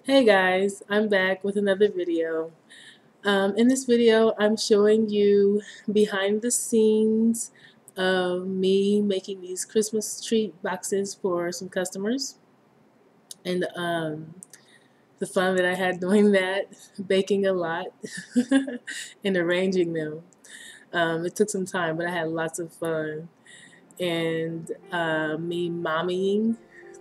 Hey guys, I'm back with another video. In this video, I'm showing you behind the scenes of me making these Christmas treat boxes for some customers and the fun that I had doing that, baking a lot and arranging them. It took some time, but I had lots of fun. And me mommying.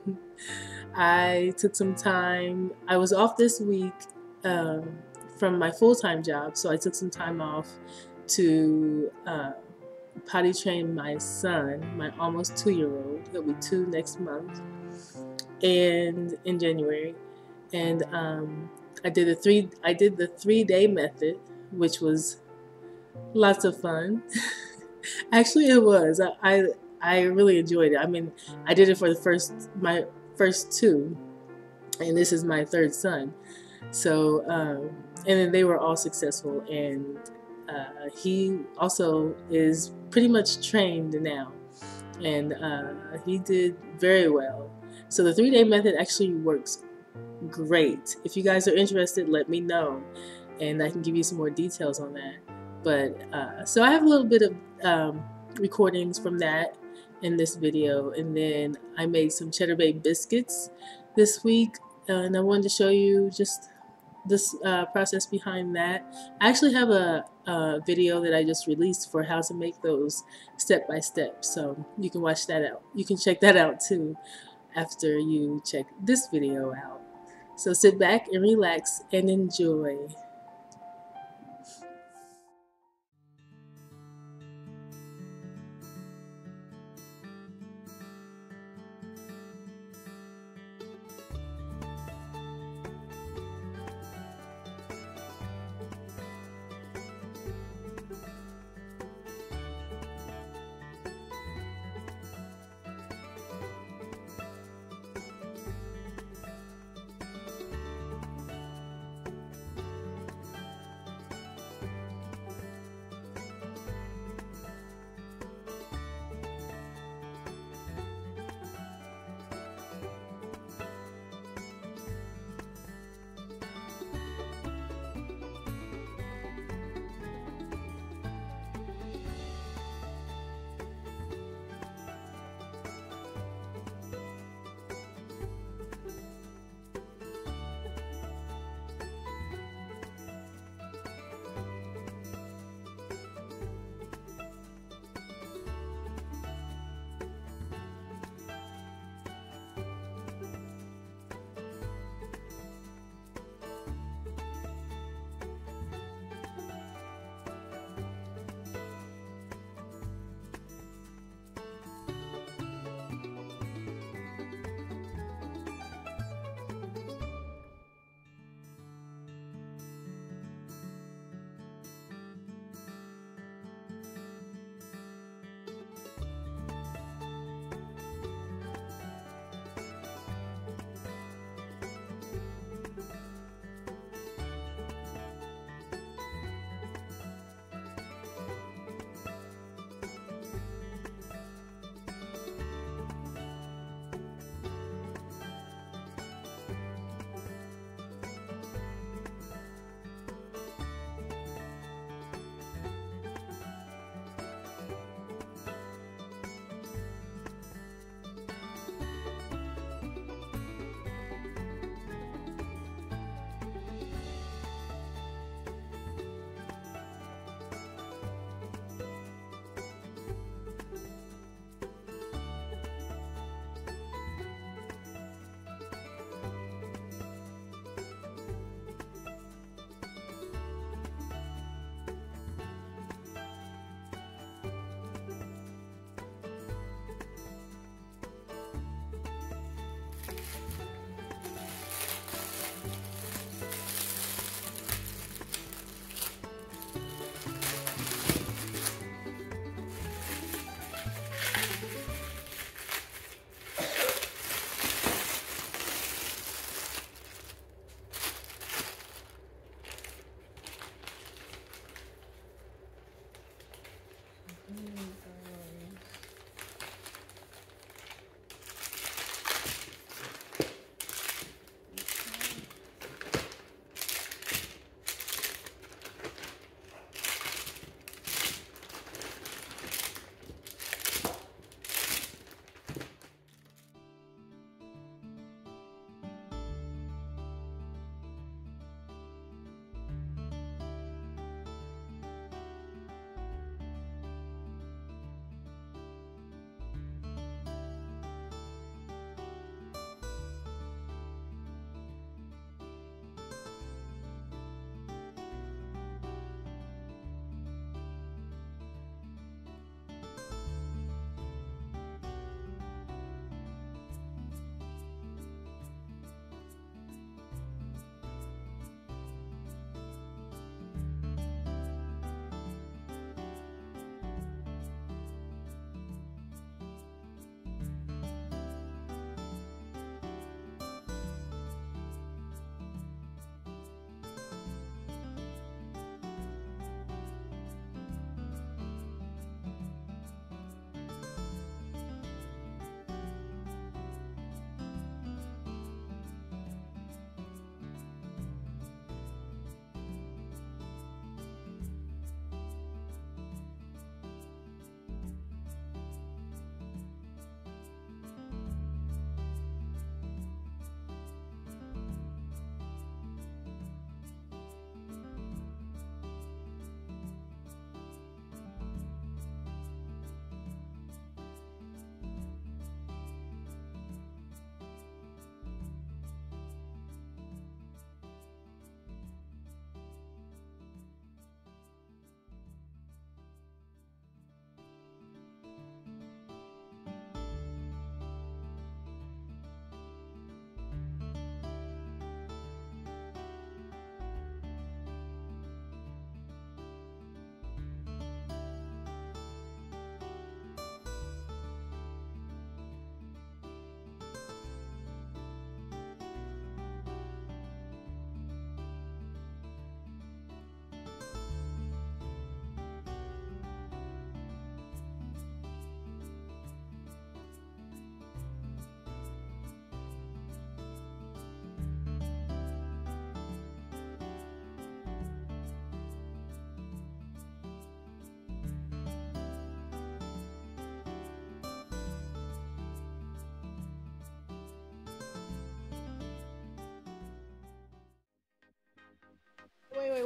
I took some time. I was off this week from my full-time job, so I took some time off to potty train my son, my almost 2-year-old. He'll be 2 next month, and in January. And I did the 3-day method, which was lots of fun. Actually, it was. I really enjoyed it. I mean, I did it for my first 2, and this is my 3rd son. So, and then they were all successful, and he also is pretty much trained now, and he did very well. So the 3-day method actually works great. If you guys are interested, let me know, and I can give you some more details on that. But so I have a little bit of recordings from that in this video, and then I made some cheddar bay biscuits this week, and I wanted to show you just this process behind that. I actually have a video that I just released for how to make those step by step, so you can watch that out. You can check that out too after you check this video out. So sit back and relax and enjoy.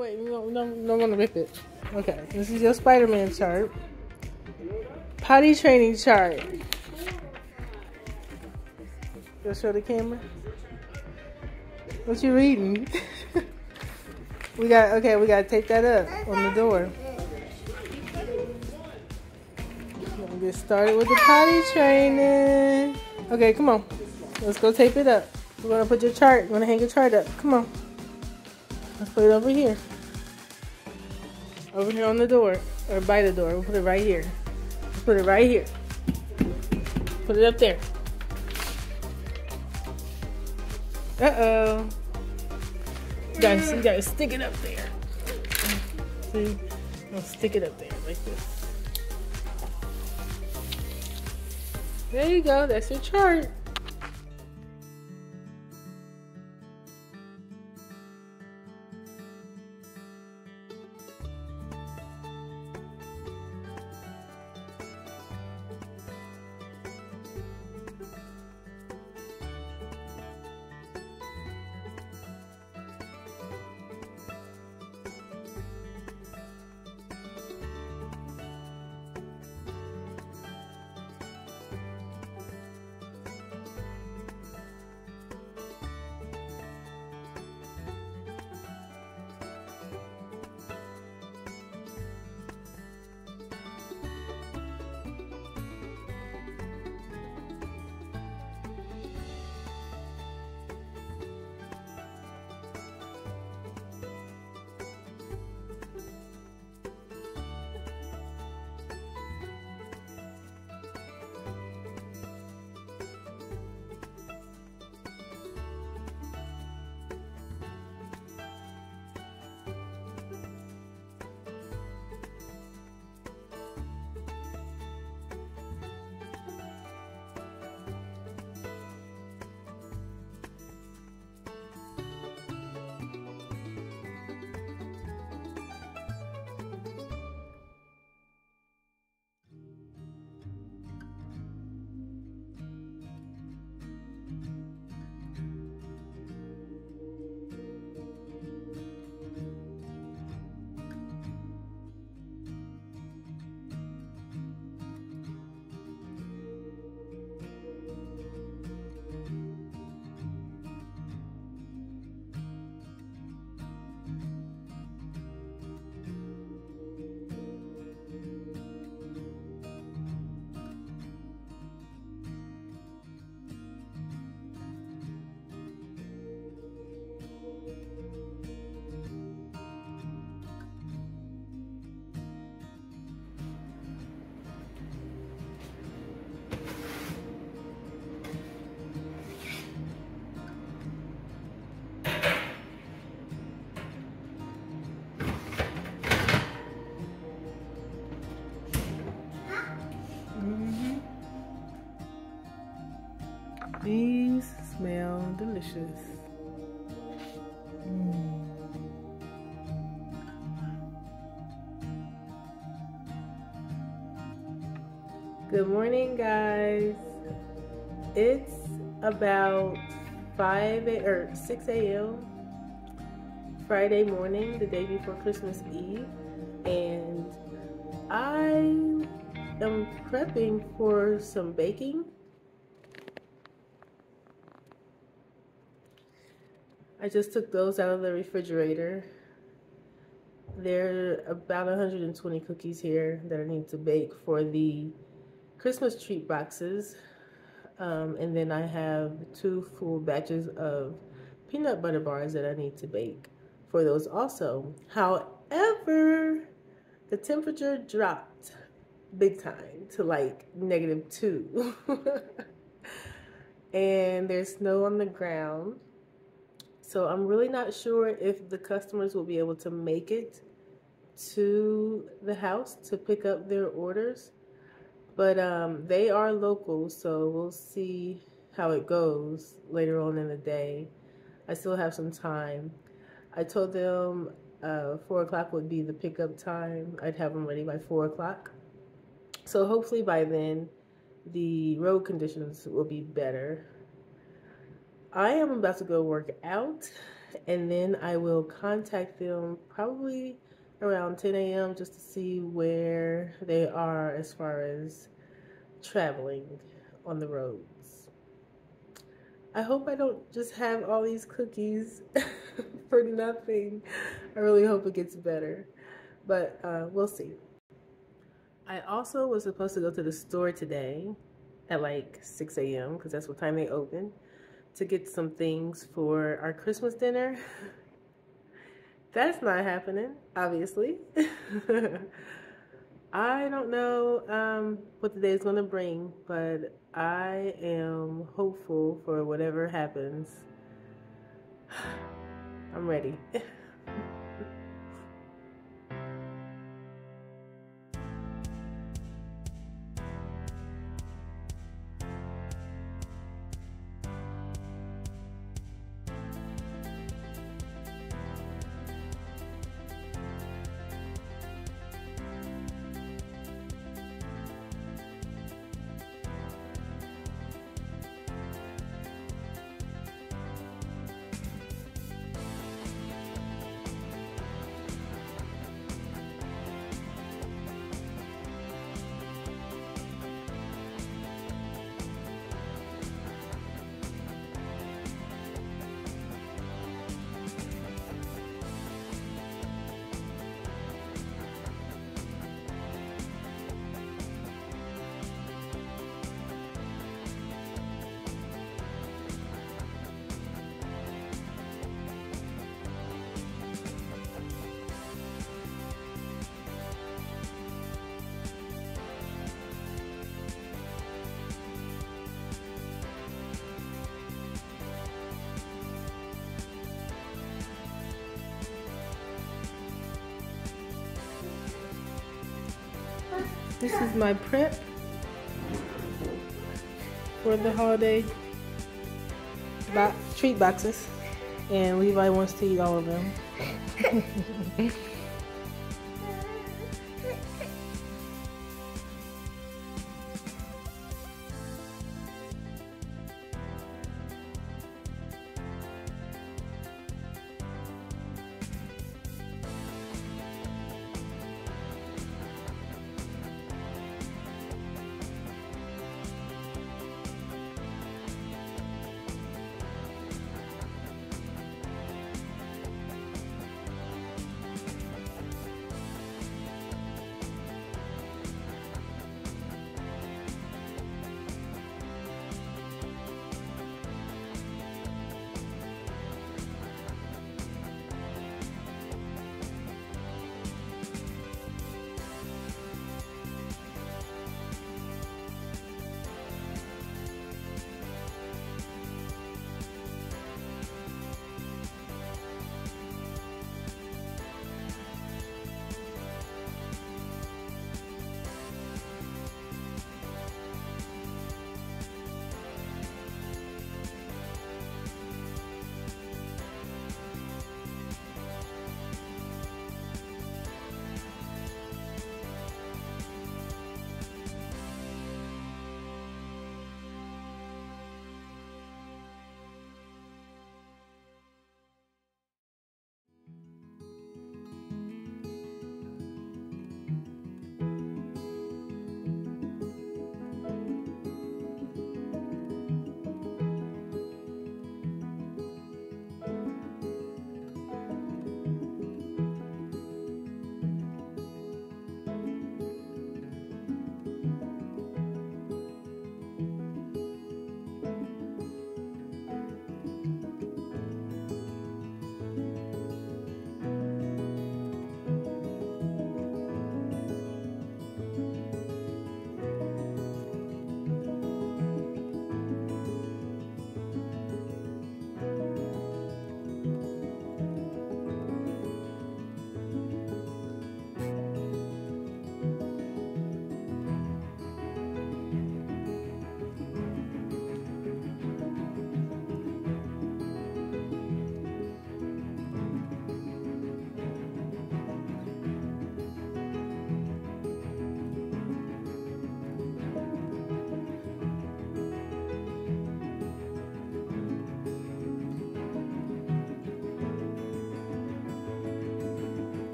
wait. We don't want to rip it. Okay, this is your Spider-Man chart. Potty training chart. Go show the camera. What you reading? we gotta take that up on the door. Gonna get started with the potty training. Okay, come on. Let's go tape it up. We're gonna put your chart. We're gonna hang your chart up. Come on. Let's put it over here. Over here on the door. Or by the door. We'll put it right here. Let's put it right here. Put it up there. Uh-oh. You gotta stick it up there. See? I'll stick it up there like this. There you go. That's your chart. These smell delicious. Good morning, guys. It's about 6 a.m. Friday morning, the day before Christmas Eve, and I am prepping for some baking. I just took those out of the refrigerator. There are about 120 cookies here that I need to bake for the Christmas treat boxes. And then I have 2 full batches of peanut butter bars that I need to bake for those also. However, the temperature dropped big time to like -2. And there's snow on the ground. So I'm really not sure if the customers will be able to make it to the house to pick up their orders. But they are local, so we'll see how it goes later on in the day. I still have some time. I told them 4 o'clock would be the pickup time. I'd have them ready by 4 o'clock. So hopefully by then the road conditions will be better. I am about to go work out and then I will contact them probably around 10 a.m. just to see where they are as far as traveling on the roads. I hope I don't just have all these cookies for nothing. I really hope it gets better, but we'll see. I also was supposed to go to the store today at like 6 a.m. because that's what time they open, to get some things for our Christmas dinner. That's not happening, obviously. I don't know what the day is going to bring, but I am hopeful for whatever happens. I'm ready. This is my prep for the holiday treat boxes, and Levi wants to eat all of them.